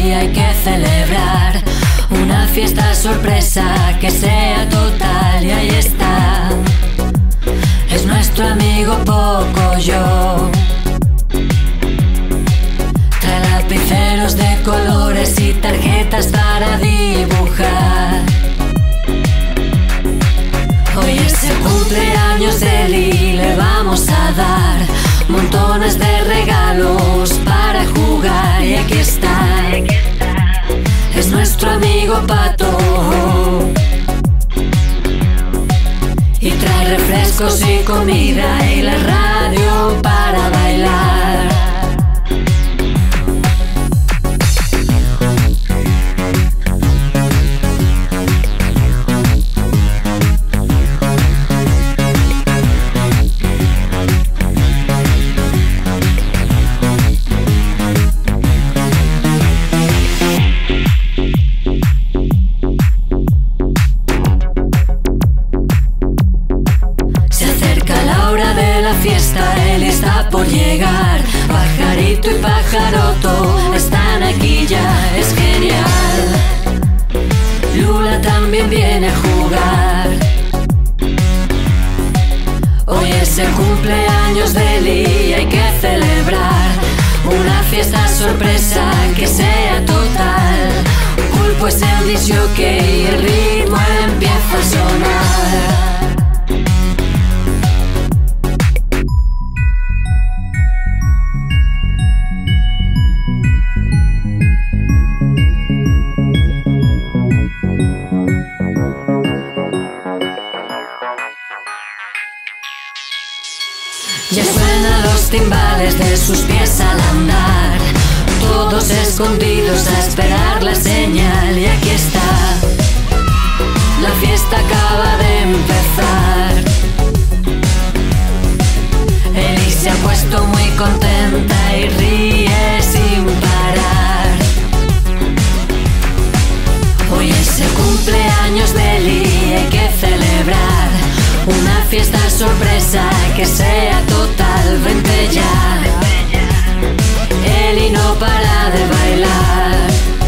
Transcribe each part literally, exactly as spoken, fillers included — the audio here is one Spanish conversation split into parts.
día hay que celebrar una fiesta sorpresa que sea total, y ahí está. Es nuestro amigo Pocoyo. Trae lapiceros de colores y tarjetas para dibujar. Hoy es el cumpleaños de él y le vamos a dar montones de regalos para jugar, y aquí está. Es nuestro amigo Pato. Y trae refrescos y comida y la radio para bailar. Fiesta, él está por llegar. Pajarito y pajaroto están aquí ya, es genial. Lula también viene a jugar. Hoy es el cumpleaños de él y hay que celebrar una fiesta sorpresa que sea total. Pulpo es el disc jockey y el ritmo empieza a sonar. Ya suenan los timbales de sus pies al andar, todos escondidos a esperar la señal, y aquí está. La fiesta acaba de empezar. Eli se ha puesto muy contenta y ríe sin parar. Hoy es el cumpleaños de Eli, hay que celebrar una fiesta sorpresa que sea total. Vente ya. Eli no para de bailar.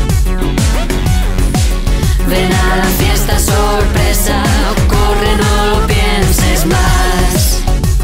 Ven a la fiesta sorpresa, corre, no lo pienses más.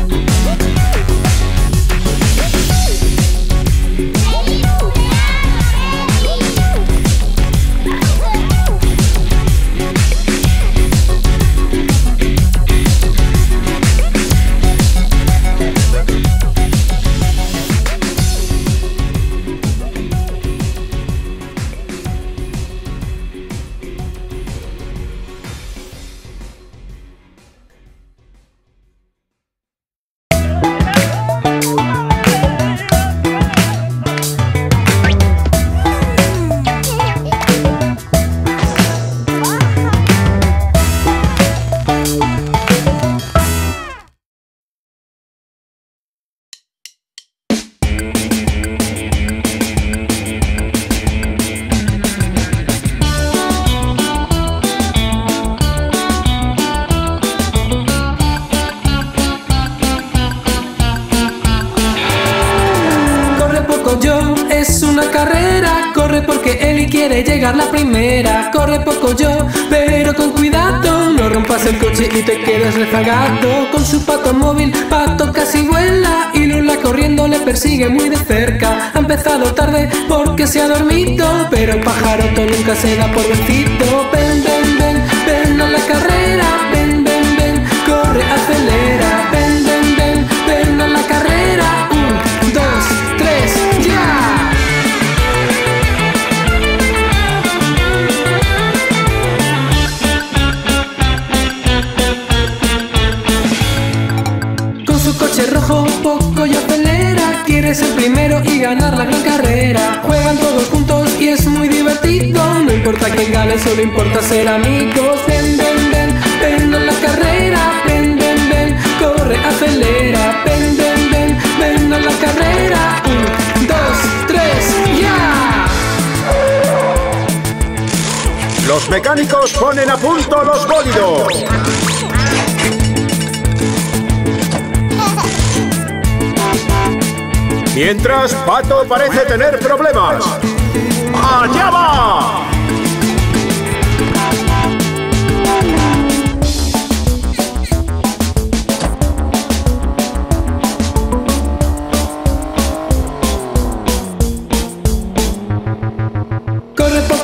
Llegar la primera, corre Pocoyo, pero con cuidado, no rompas el coche y te quedes rezagado. Con su pato móvil, Pato casi vuela y Lula corriendo le persigue muy de cerca. Ha empezado tarde porque se ha dormido, pero el pajaroto nunca se da por vencido. Ven, ven, ven, ven a la carrera, ven, ven, ven, corre, acelera. Ven, ven, ven, ven a la carrera, un, dos, tres, ya. Coche rojo, Pocoyo acelera, quiere ser primero y ganar la gran carrera. Juegan todos juntos y es muy divertido, no importa quién gane, solo importa ser amigos. Ven, ven, ven, ven a la carrera, ven, ven, ven, corre, acelera. Ven, ven, ven, ven a la carrera, un, dos, tres, ya. Los mecánicos ponen a punto los bólidos. Mientras, Pato parece tener problemas. ¡Allá!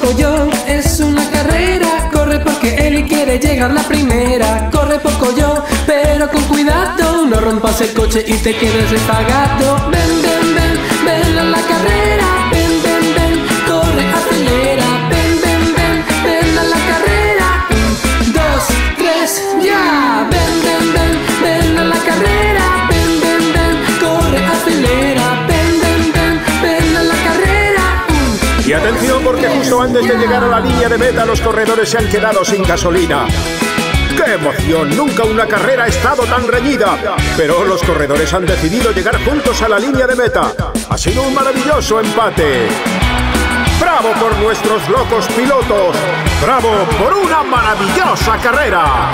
yo, es una carrera. Corre porque Eli quiere llegar la primera. Corre poco yo, pero con cuidado, no rompas el coche y te quedes rezagado. Ven, ven, ven, ven a la carrera. Ven, ven, ven, corre, acelera. Ven, ven, ven, ven a la carrera. Un, dos, tres, ya. Ven, ven, ven, ven a la carrera. Ven, ven, ven, corre, acelera. Ven, ven, ven, ven a la carrera. Un, Y atención porque justo antes de llegar a la línea de meta los corredores se han quedado sin gasolina. ¡Qué emoción! Nunca una carrera ha estado tan reñida. Pero los corredores han decidido llegar juntos a la línea de meta. Ha sido un maravilloso empate. ¡Bravo por nuestros locos pilotos! ¡Bravo por una maravillosa carrera!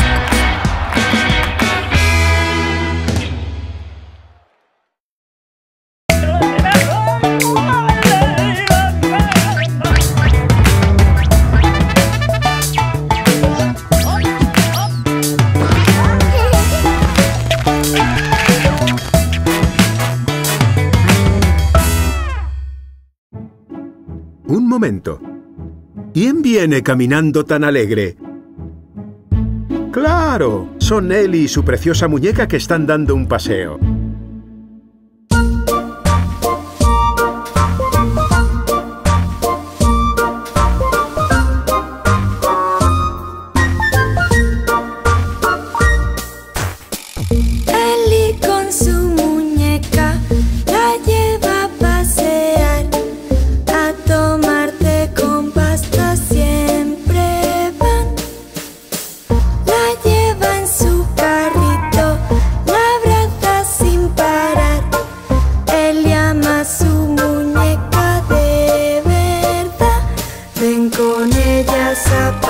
Un momento. ¿Quién viene caminando tan alegre? ¡Claro! Son Eli y su preciosa muñeca que están dando un paseo. Eli con su muñeca la lleva a pasear, a tomar té con pasta siempre van. La lleva en su carrito, la abraza sin parar. Eli ama a su muñeca de verdad. Ven con ella a